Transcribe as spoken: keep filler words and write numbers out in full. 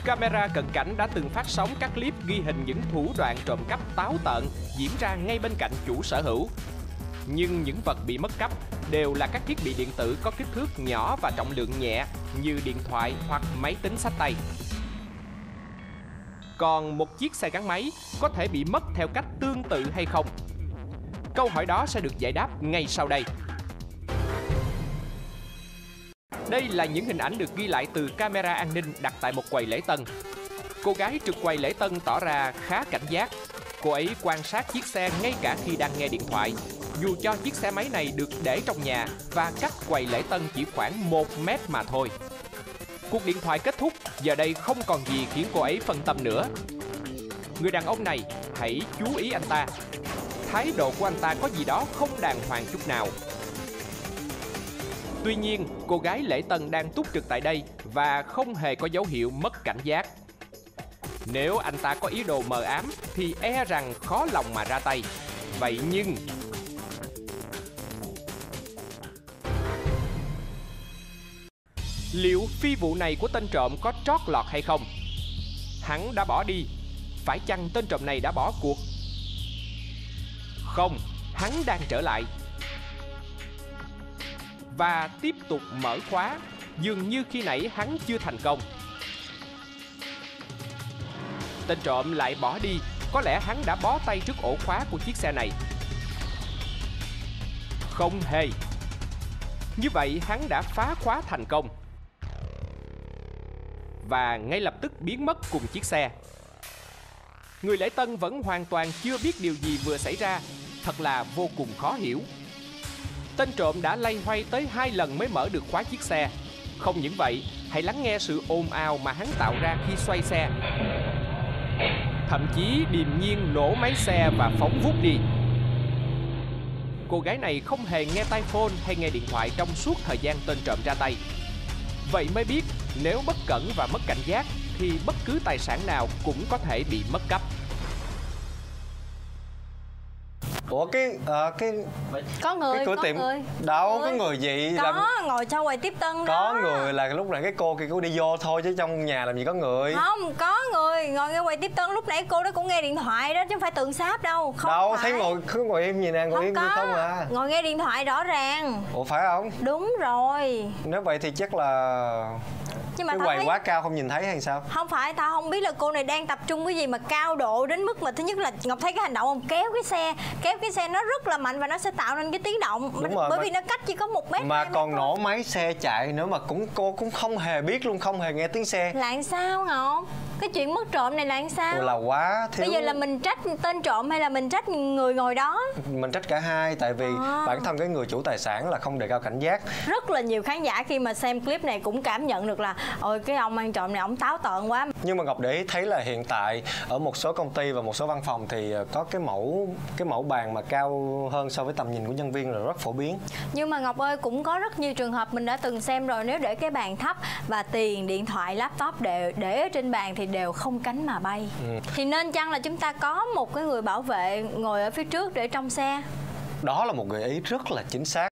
Camera cận cảnh đã từng phát sóng các clip ghi hình những thủ đoạn trộm cắp táo tợn diễn ra ngay bên cạnh chủ sở hữu. Nhưng những vật bị mất cắp đều là các thiết bị điện tử có kích thước nhỏ và trọng lượng nhẹ như điện thoại hoặc máy tính xách tay. Còn một chiếc xe gắn máy có thể bị mất theo cách tương tự hay không? Câu hỏi đó sẽ được giải đáp ngay sau đây. Đây là những hình ảnh được ghi lại từ camera an ninh đặt tại một quầy lễ tân. Cô gái trực quầy lễ tân tỏ ra khá cảnh giác. Cô ấy quan sát chiếc xe ngay cả khi đang nghe điện thoại, dù cho chiếc xe máy này được để trong nhà và cách quầy lễ tân chỉ khoảng một mét mà thôi. Cuộc điện thoại kết thúc, giờ đây không còn gì khiến cô ấy phân tâm nữa. Người đàn ông này, hãy chú ý anh ta. Thái độ của anh ta có gì đó không đàng hoàng chút nào. Tuy nhiên, cô gái lễ tân đang túc trực tại đây và không hề có dấu hiệu mất cảnh giác. Nếu anh ta có ý đồ mờ ám thì e rằng khó lòng mà ra tay. Vậy nhưng... liệu phi vụ này của tên trộm có trót lọt hay không? Hắn đã bỏ đi. Phải chăng tên trộm này đã bỏ cuộc? Không, hắn đang trở lại và tiếp tục mở khóa. Dường như khi nãy hắn chưa thành công. Tên trộm lại bỏ đi. Có lẽ hắn đã bó tay trước ổ khóa của chiếc xe này. Không hề. Như vậy hắn đã phá khóa thành công và ngay lập tức biến mất cùng chiếc xe. Người lễ tân vẫn hoàn toàn chưa biết điều gì vừa xảy ra. Thật là vô cùng khó hiểu. Tên trộm đã loay hoay tới hai lần mới mở được khóa chiếc xe. Không những vậy, hãy lắng nghe sự ồn ào mà hắn tạo ra khi xoay xe. Thậm chí điềm nhiên nổ máy xe và phóng vút đi. Cô gái này không hề nghe tai phone hay nghe điện thoại trong suốt thời gian tên trộm ra tay. Vậy mới biết nếu bất cẩn và mất cảnh giác thì bất cứ tài sản nào cũng có thể bị mất cắp. Ủa cái uh, cái có người cái cửa có tiệm người. đâu người. có người gì có làm... ngồi sau quầy tiếp tân đó. Có người là lúc nãy cái cô kia cô đi vô thôi chứ trong nhà làm gì có người. Không có người ngồi ngay quầy tiếp tân, lúc nãy cô đó cũng nghe điện thoại đó chứ không phải tượng sáp đâu. Không đâu phải. Thấy ngồi cứ ngồi im gì nè, ngồi không im có. như không à. Ngồi nghe điện thoại rõ ràng. Ủa phải không? Đúng rồi. Nếu vậy thì chắc là Nhưng mà cái quầy thấy... quá cao không nhìn thấy hay sao? Không phải, tao không biết là cô này đang tập trung cái gì mà cao độ đến mức mà thứ nhất là Ngọc thấy cái hành động ông kéo cái xe, kéo cái xe nó rất là mạnh và nó sẽ tạo nên cái tiếng động. Đúng rồi, bởi mà... vì nó cách chỉ có một mét. Mà còn mét nổ máy xe chạy nữa mà cũng cô cũng không hề biết luôn, không hề nghe tiếng xe. Là sao Ngọc? Cái chuyện mất trộm này là sao? Ủa là quá thiếu. Bây giờ là mình trách tên trộm hay là mình trách người ngồi đó? Mình trách cả hai. Tại vì à. bản thân cái người chủ tài sản là không đề cao cảnh giác. Rất là nhiều khán giả khi mà xem clip này cũng cảm nhận được là ôi cái ông ăn trộm này ổng táo tợn quá. Nhưng mà Ngọc để ý thấy là hiện tại ở một số công ty và một số văn phòng thì có cái mẫu cái mẫu bàn mà cao hơn so với tầm nhìn của nhân viên là rất phổ biến. Nhưng mà Ngọc ơi, cũng có rất nhiều trường hợp mình đã từng xem rồi. Nếu để cái bàn thấp và tiền, điện thoại, laptop đều để ở trên bàn thì đều không cánh mà bay. ừ. Thì nên chăng là chúng ta có một cái người bảo vệ ngồi ở phía trước để trong xe? Đó là một gợi ý rất là chính xác.